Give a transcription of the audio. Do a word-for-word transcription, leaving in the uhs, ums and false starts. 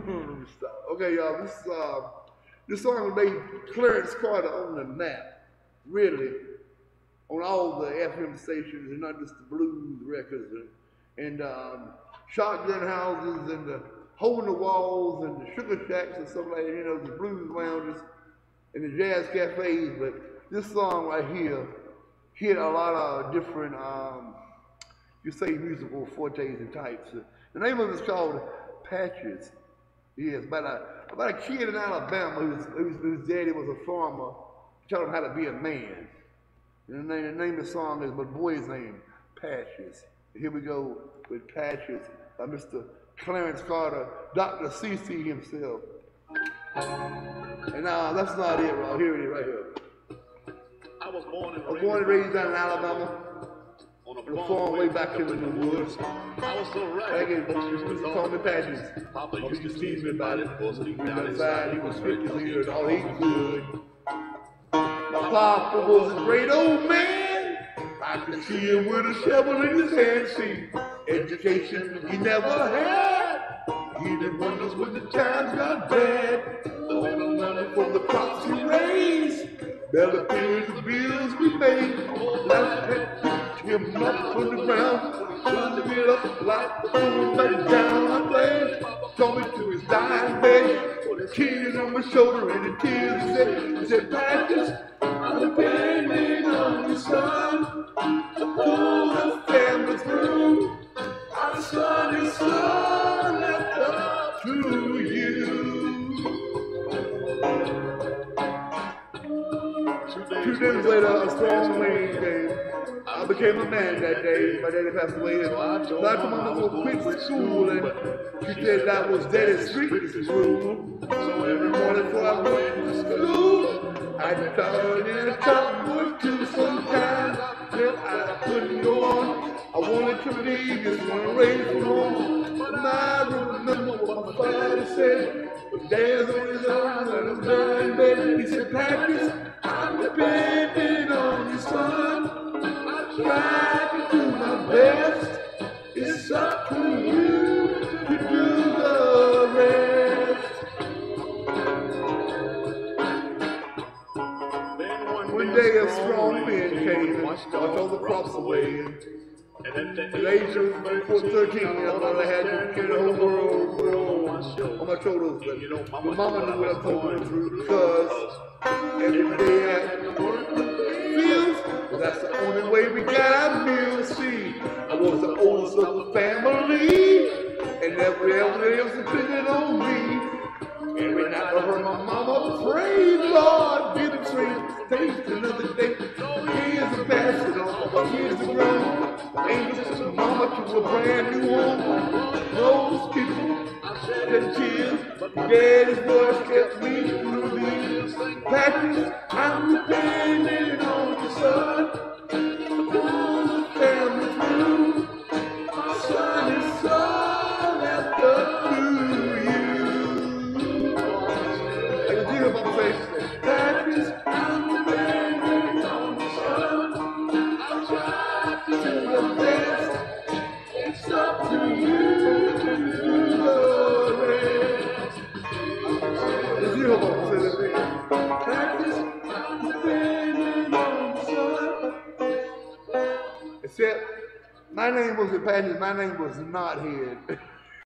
Let me stop. Okay, y'all. This uh, this song made Clarence Carter on the map, really, on all the F M stations and not just the blues records and, and um, shotgun houses and the hole in the walls and the sugar shacks and stuff like that. You know, the blues lounges and the jazz cafes. But this song right here hit a lot of different, um, you say, musical fortes and types. The name of it is called Patches. Yes, about a, about a kid in Alabama whose, whose, whose daddy was a farmer, taught him how to be a man. And the name, the name of the song is, my boy's name, Patches. Here we go with Patches by Mister Clarence Carter, Doctor C C himself. And uh, that's not it, right? Here it is, right here. I was born and, I was born and raised down in Alabama. On a farm way back in the woods. I was so right. Back in, used to call me Patches. Papa used used to to tease tease me me about about it. it. Was He deep was down inside, inside. he was fifty years all he could. My papa was a great old man. I could see him with a shovel in his hand. See, education he never had. He did wonders when the times got bad. The little money from the crops he raised, better pay the bills we made. Life had picked him up from the ground, trying to get up like throwing back down. I played, told me to his dying bed, with his tears on my shoulder and the tears he said, he said, Patches, I'm depending on you, son, to pull the family through. Our son is son left up to you. Two days later, a strong rain came. I became a man that day. My daddy passed away. And I told my mama to quit school. And she said that was daddy's strictest rule. So every morning before I went to school, I'd turn in a chalkboard too sometimes. Till I couldn't go on. I wanted to leave, just want to raise from home. But I remember what my father said. Dad's on his arms and I'm dying bed. He said, Patches, I'm depending on you, son. I tried to do my best. It's up to you to do the rest. One day a strong wind came and washed all the crops away. And at the age of thirteen, I thought I had to carry the whole world, world on my shoulders. But my mama knew what I was going through because every day I had to work in the fields. That's the only way we got our meals. See, I was the oldest of the family, and everybody else depended on me. Every night I heard my mama pray, Lord, give the strength to taste another day. Years are passing on, years are grown. Angels and mama to a brand new home. Those people shed tears, but daddy's voice kept me through these. Patches, I'm depending on you, son. Pull the family through. My son is so left up to you. I can hear mama say, Patches, I'm depending on you, son. I tried to do the best. It's up to you to do the rest. Let's hear mama say that thing. Patches, I'm depending on you, son. Except, my name wasn't Patches, my name was Knothead.